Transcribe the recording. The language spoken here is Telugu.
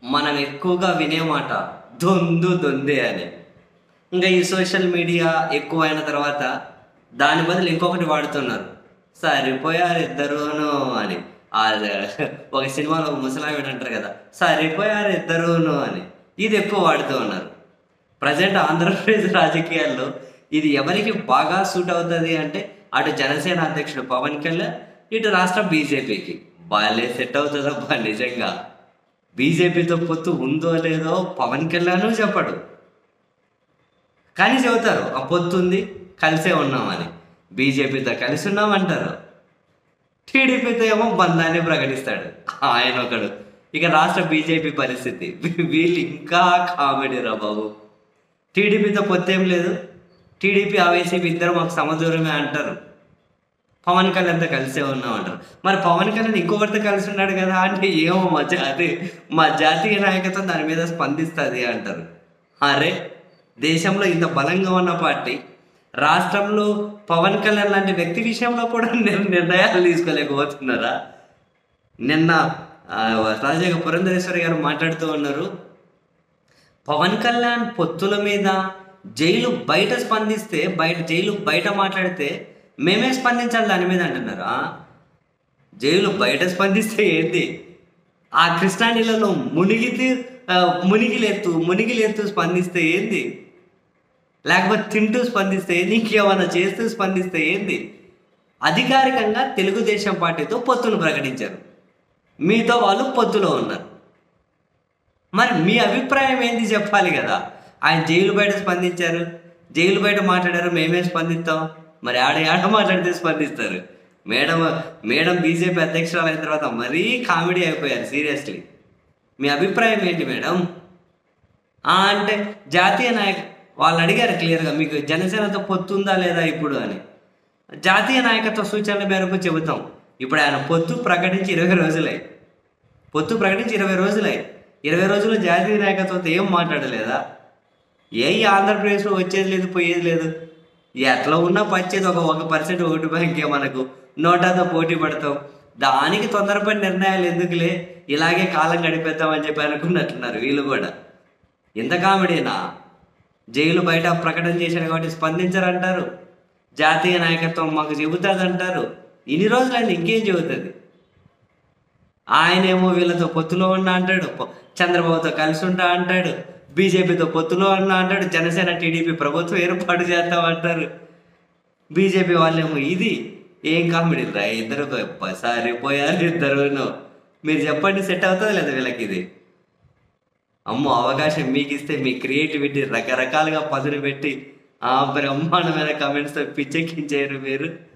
మనం ఎక్కువగా వినే మాట దొందు దొందే అని. ఇంకా ఈ సోషల్ మీడియా ఎక్కువైన తర్వాత దాని బదులు ఇంకొకటి వాడుతున్నారు, సరిపోయారు ఇద్దరూను అని. ఆ ఒక సినిమాలో ఒక ముసలావిడ అంటారు కదా, సరిపోయారు ఇద్దరూను అని. ఇది ఎక్కువ వాడుతూ ఉన్నారు. ప్రజెంట్ ఆంధ్రప్రదేశ్ రాజకీయాల్లో ఇది ఎవరికి బాగా సూట్ అవుతుంది అంటే, అటు జనసేన అధ్యక్షుడు పవన్ కళ్యాణ్, ఇటు రాష్ట్ర బీజేపీకి బాగాలే సెట్ అవుతుందబ్బా నిజంగా. బీజేపీతో పొత్తు ఉందో లేదో పవన్ కళ్యాణ్ చెప్పడు, కానీ చెబుతారు ఆ పొత్తు ఉంది, కలిసే ఉన్నామని. బీజేపీతో కలిసి ఉన్నామంటారు, టీడీపీతో ఏమో బంధాన్ని ప్రకటిస్తాడు ఆయన ఒకడు. ఇక రాష్ట్ర బీజేపీ పరిస్థితి వీళ్ళు ఇంకా కామెడీ రా బాబు. టీడీపీతో పొత్తేం లేదు, టీడీపీ వైసీపీ ఇద్దరు మాకు సమదూరమే అంటారు, పవన్ కళ్యాణ్తో కలిసే ఉన్నాం అంటారు. మరి పవన్ కళ్యాణ్ ఇంకొకరితో కలిసి ఉన్నాడు కదా అంటే, ఏమో మా జాతీయ నాయకత్వం దాని మీద స్పందిస్తుంది అంటారు. అరే, దేశంలో ఇంత బలంగా ఉన్న పార్టీ రాష్ట్రంలో పవన్ కళ్యాణ్ లాంటి వ్యక్తి విషయంలో కూడా నిర్ణయాలు తీసుకోలేకపోతున్నారా? నిన్న తాజాగా పురంధరేశ్వరి గారు మాట్లాడుతూ ఉన్నారు, పవన్ కళ్యాణ్ పొత్తుల మీద జైలు బయట స్పందిస్తే, జైలు బయట మాట్లాడితే మేమే స్పందించాలి దాని మీద అంటున్నారు. జైలు బయట స్పందిస్తే ఏంటి? ఆ కృష్ణానీళ్ళలో మునిగిలేత్తు స్పందిస్తే ఏంది? లేకపోతే తింటూ స్పందిస్తే ఏంది? ఇంకేమైనా చేస్తూ స్పందిస్తే ఏంది? అధికారికంగా తెలుగుదేశం పార్టీతో పొత్తును ప్రకటించారు, మీతో వాళ్ళు పొత్తులో ఉన్నారు. మరి మీ అభిప్రాయం ఏంది చెప్పాలి కదా. ఆయన జైలు బయట స్పందించారు, జైలు బయట మాట్లాడారు, మేమే స్పందిస్తాం. మరి ఆడ మాట్లాడితే స్పందిస్తారు. మేడం బీజేపీ అధ్యక్షురాలు అయిన తర్వాత మరీ కామెడీ అయిపోయారు సీరియస్లీ. మీ అభిప్రాయం ఏంటి మేడం అంటే, జాతీయ వాళ్ళు అడిగారు క్లియర్గా, మీకు జనసేనతో పొత్తుందా లేదా ఇప్పుడు అని. జాతీయ నాయకత్వ సూచనల మేరకు చెబుతాం. ఇప్పుడు ఆయన పొత్తు ప్రకటించి 20 రోజులై 20 రోజుల్లో జాతీయ నాయకత్వంతో ఏం మాట్లాడలేదా? ఆంధ్రప్రదేశ్లో వచ్చేది లేదు, పోయేది లేదు, ఎట్లా ఉన్నా వచ్చేది ఒక 1% ఓటు బ్యాంకే, మనకు నోటాతో పోటీ పడతాం, దానికి తొందరపడి నిర్ణయాలు ఎందుకులే, ఇలాగే కాలం గడిపేద్దామని చెప్పి అనుకున్నట్లున్నారు వీళ్ళు కూడా. ఇంత కామెడీనా? జైలు బయట ప్రకటన చేశాడు కాబట్టి స్పందించరంటారు, జాతీయ నాయకత్వం మాకు చెబుతుంది అంటారు. ఇన్ని రోజులైంది, ఇంకేం చెబుతుంది? ఆయనేమో వీళ్ళతో పొత్తులో ఉన్నా అంటాడు, చంద్రబాబుతో కలిసి ఉంటా అంటాడు, బీజేపీతో పొత్తులో ఉన్నా అంటాడు, జనసేన టీడీపీ ప్రభుత్వం ఏర్పాటు చేస్తామంటారు. బీజేపీ వాళ్ళేమో ఇది. ఏం కామెడీ రా ఇద్దరు, సరిపోయారు ఇద్దరును. మీరు చెప్పండి, సెట్ అవుతుంది లేదా వీళ్ళకి ఇది? అమ్మో, అవకాశం మీకు ఇస్తే మీ క్రియేటివిటీ రకరకాలుగా పదును పెట్టి బ్రహ్మాండమైన కమెంట్స్తో పిచ్చెక్కించారు మీరు.